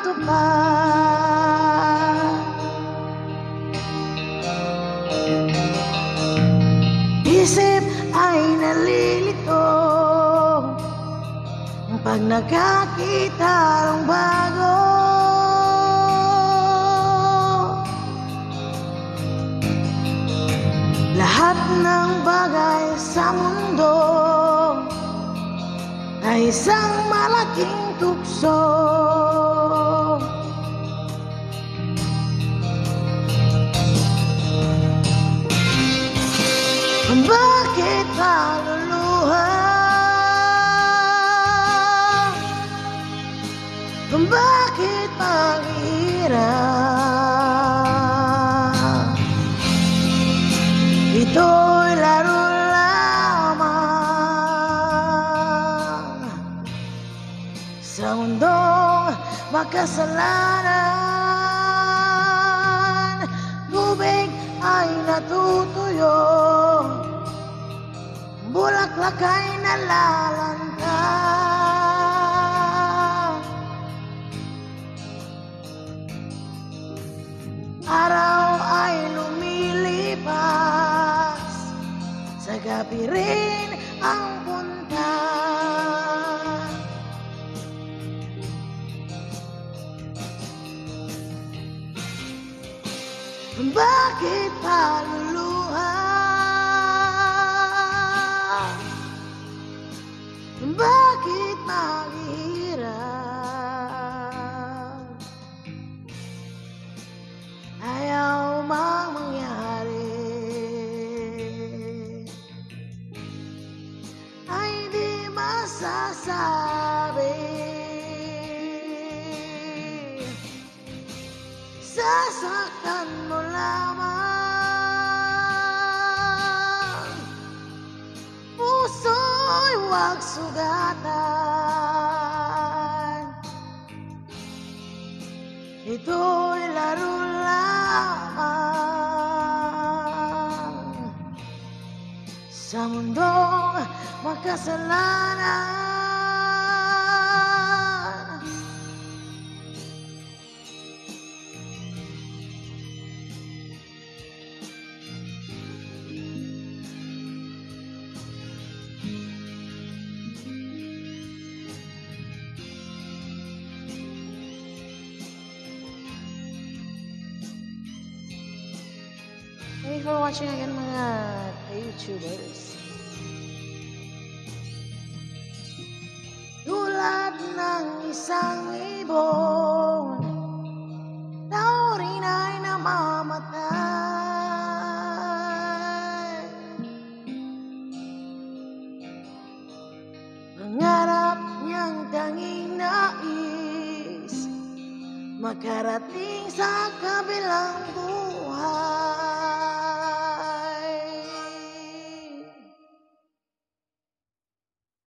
matupad. Isip ay nalilito pag nakakita ng bago. Lahat ng bagay sa mundo ay isang malaking tukso. Bakit maluluha? Bakit maghirap? Ito'y laro lamang sa mundong makasalanan. Tubig ay natutuyo, bulaklak ay nalalanta. Araw ay lumilipas, sa gabi rin ang punta. Bakit paluluha? Bakit maghirap? Ayaw mang mangyari, ay di masasabi. Sasaktan mo lamang, puso'y huwag sugatan. Ito'y laro lamang sa mundong makasalanan. Thank you for watching again, mga YouTubers. Tulad ng isang ibon, tao rin ay namamatay. Pangarap niyang tanging nais, makarating sa kabilang buhay.